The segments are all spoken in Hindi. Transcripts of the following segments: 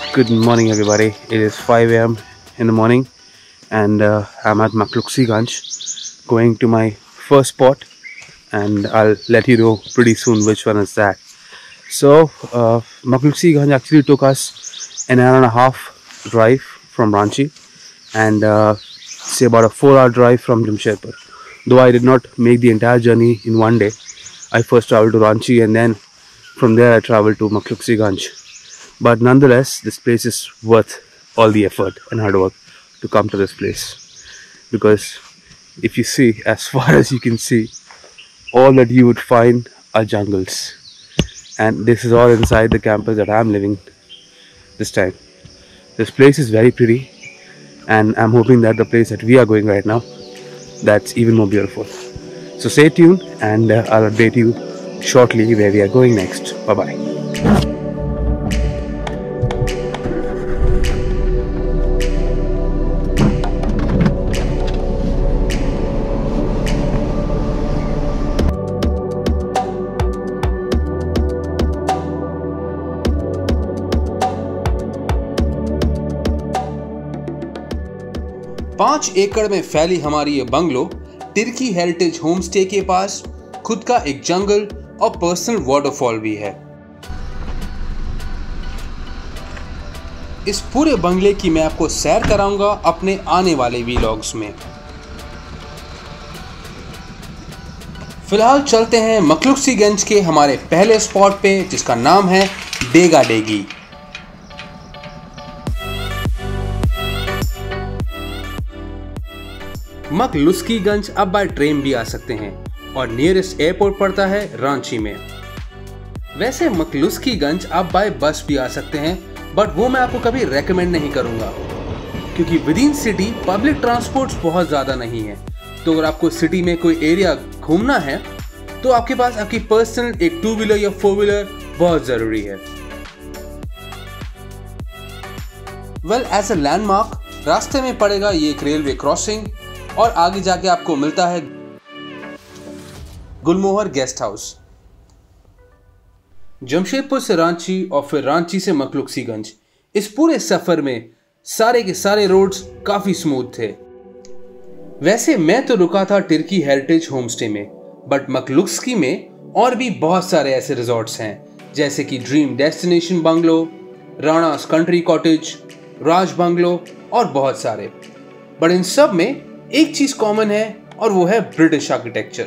Good morning, everybody. It is 5 a.m. in the morning, and I'm at Makluksi Ganj, going to my first spot, and I'll let you know pretty soon which one is that. So, Makluksi Ganj actually took us an hour and a half drive from Ranchi, and say about a 4-hour drive from Jamshedpur. Though I did not make the entire journey in one day, I first traveled to Ranchi, and then from there I traveled to Makluksi Ganj. But nonetheless, this place is worth all the effort and hard work to come to this place, because if you see, as far as you can see, all that you would find are jungles, and this is all inside the campus that I'm living this time. This place is very pretty, and I'm hoping that the place that we are going right now, that's even more beautiful. So stay tuned, and I'll update you shortly where we are going next. Bye bye. 5 एकड़ में फैली हमारी ये बंगलो तिर्की हेरिटेज होमस्टे के पास खुद का एक जंगल और पर्सनल वाटरफॉल भी है। इस पूरे बंगले की मैं आपको सैर कराऊंगा अपने आने वाले व्लॉग्स में। फिलहाल चलते हैं मखलुक्सीगंज के हमारे पहले स्पॉट पे, जिसका नाम है डेगा डेगी। मखलुक्सीगंज अब बाय ट्रेन भी आ सकते हैं और नियरेस्ट एयरपोर्ट पड़ता है रांची में। वैसे मखलुक्सीगंज अब बाय बस भी आ सकते हैं, बट वो मैं आपको कभी रेकमेंड नहीं करूंगा, क्योंकि within city public transport बहुत ज़्यादा नहीं है। तो अगर आपको सिटी में कोई एरिया घूमना है तो आपके पास आपकी पर्सनल एक 2 व्हीलर या 4 व्हीलर बहुत ज़रूरी है। वेल, एज अ लैंडमार्क रास्ते में पड़ेगा ये एक रेलवे क्रॉसिंग, और आगे जाके आपको मिलता है गुलमोहर गेस्ट हाउस। जमशेदपुर से रांची और फिर रांची से मखलुक्सीगंज, इस पूरे सफर में सारे के सारे रोड्स काफी स्मूथ थे। वैसे मैं तो रुका था तिर्की हेरिटेज होमस्टे में, बट मखलुक्सी में और भी बहुत सारे ऐसे रिजॉर्ट्स हैं, जैसे कि dream destination bungalow, Ranas country cottage, Raj bungalow और बहुत सारे। बट इन सब में एक चीज कॉमन है, और वो है ब्रिटिश आर्किटेक्चर।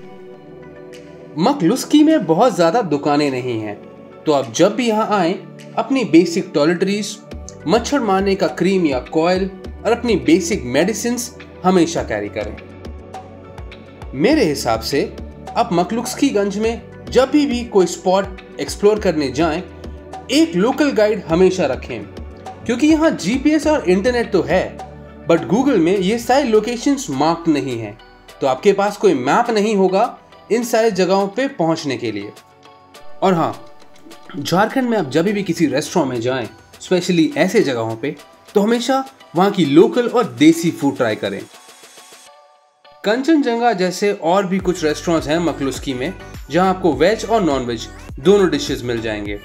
मखलुक्सी में बहुत ज्यादा दुकानें नहीं हैं, तो आप जब भी यहाँ आए अपनी बेसिक टॉयलेटरीज, मच्छर मारने का क्रीम या कॉयल और अपनी बेसिक मेडिसिन्स हमेशा कैरी करें। मेरे हिसाब से आप मखलुक्सीगंज में जब भी कोई स्पॉट एक्सप्लोर करने जाएं, एक लोकल गाइड हमेशा रखें, क्योंकि यहाँ जीपीएस और इंटरनेट तो है, बट गूगल में ये सारी लोकेशंस मार्क नहीं हैं, तो आपके पास कोई मैप नहीं होगा इन सारी जगहों पे पहुंचने के लिए। और हाँ, झारखंड में आप जब भी किसी रेस्टोरेंट में जाएं, स्पेशली ऐसे जगहों पे, तो हमेशा वहाँ की लोकल और देसी फूड ट्राई करें। कंचनजंगा जैसे और भी कुछ रेस्टोरेंट्स हैं मखलुक्सी में, जहाँ आपको वेज और नॉन वेज दोनों डिशेस मिल जाएंगे।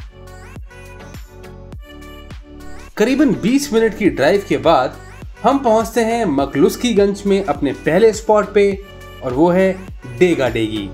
करीबन 20 मिनट की ड्राइव के बाद हम पहुंचते हैं मखलुक्सीगंज में अपने पहले स्पॉट पे, और वो है डेगा डेगी।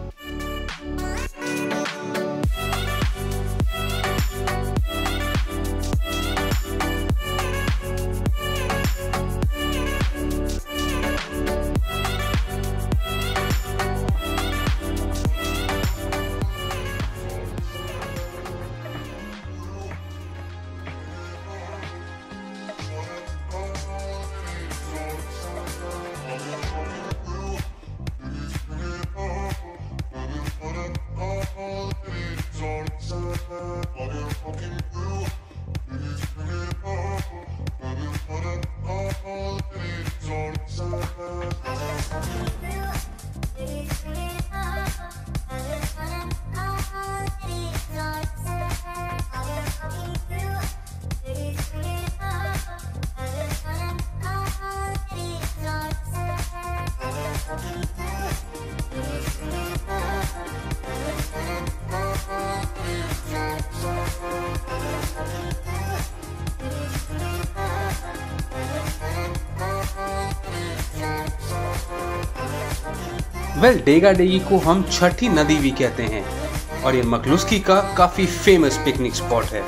डेगा डेगी को हम छठी नदी भी कहते हैं और ये मकलुस्की का काफी फेमस पिकनिक स्पॉट है।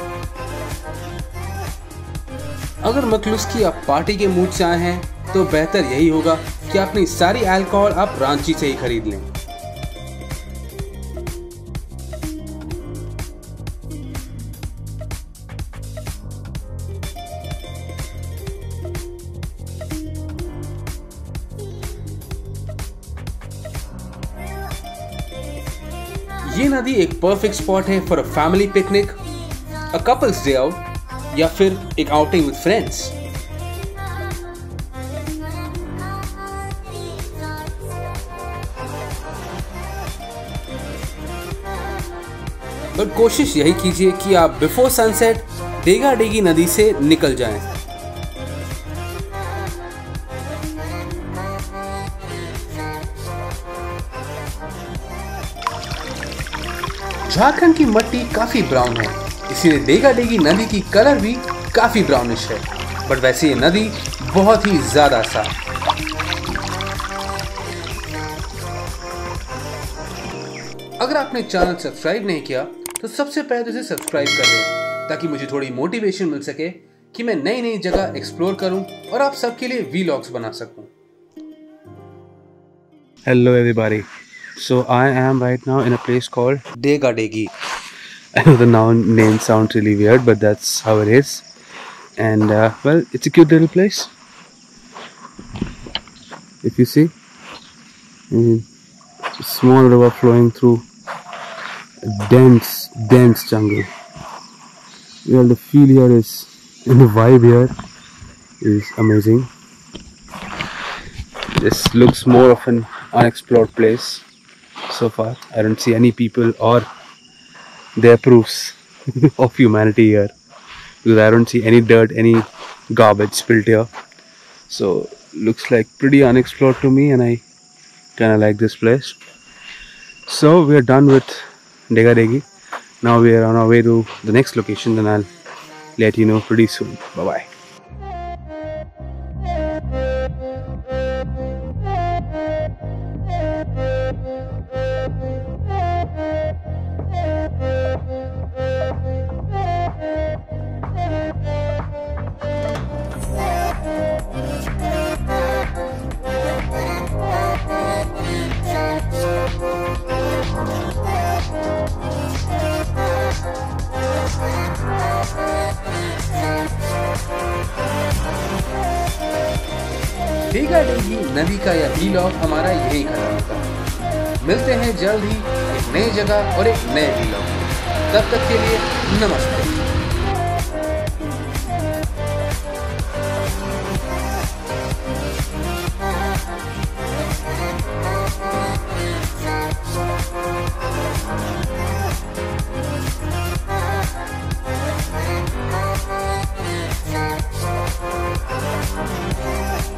अगर मकलुस्की आप पार्टी के मूड से आए हैं तो बेहतर यही होगा कि अपनी सारी अल्कोहल आप रांची से ही खरीद लें। ये नदी एक परफेक्ट स्पॉट है for a family picnic, a couples day out या फिर एक आउटिंग विद फ्रेंड्स। बट कोशिश यही कीजिए कि आप बिफोर सनसेट डेगा डेगी नदी से निकल जाएं। झारखंड की मिट्टी काफी ब्राउन है, इसीलिए डेगा डेगी नदी की कलर भी काफी ब्राउनिश है, बट वैसे ये नदी बहुत ही ज्यादा साफ। अगर आपने चैनल सब्सक्राइब नहीं किया तो सबसे पहले तो इसे सब्सक्राइब कर लें ताकि मुझे थोड़ी मोटिवेशन मिल सके कि मैं नई नई जगह एक्सप्लोर करूं और आप सबके लिए वीलॉग्स बना सकूं। Hello everybody. So I am right now in a place called Dega डेगी। I know the name sounds really weird, but that's how it is. And well, it's a cute little place. If you see, a small river flowing through a dense jungle. Well, the feel here is, and the vibe here is amazing. This looks more of an unexplored place. So far, I don't see any people or their proofs of humanity here, because I don't see any dirt, any garbage spilled here. So looks like pretty unexplored to me, and I kind of like this place. So we are done with Dega Degi. Now we are on our way to the next location, and I'll let you know pretty soon. Bye bye. डेगा डेगी नदी का यह वीलॉग हमारा यही खत्म होता है। मिलते हैं जल्द ही एक नई जगह और एक नए वीलॉग। तब तक के लिए नमस्ते।